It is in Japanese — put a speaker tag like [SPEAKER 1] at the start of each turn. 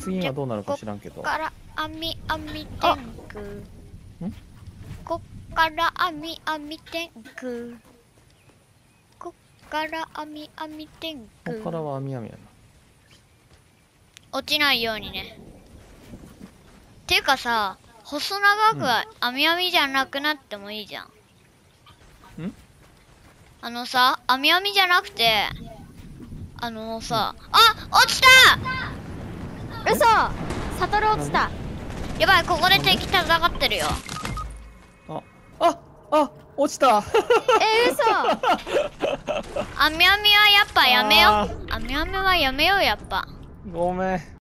[SPEAKER 1] 次はどうなるか知らんけど。
[SPEAKER 2] こっから網天空。こっから網天空。こっから網天
[SPEAKER 1] こ
[SPEAKER 2] 空。
[SPEAKER 1] っからは網やな。
[SPEAKER 2] 落ちないようにね。ていうかさ、細長くは網じゃなくなってもいいじゃん。あのさ、網じゃなくて、あ、落ちた。
[SPEAKER 3] 嘘。サトル落ちた。
[SPEAKER 2] やばい、ここで敵戦ってるよ。
[SPEAKER 1] 落ちた。
[SPEAKER 3] 嘘。
[SPEAKER 2] 網はやっぱやめよう。網はやめよう、やっぱ。
[SPEAKER 1] ごめん。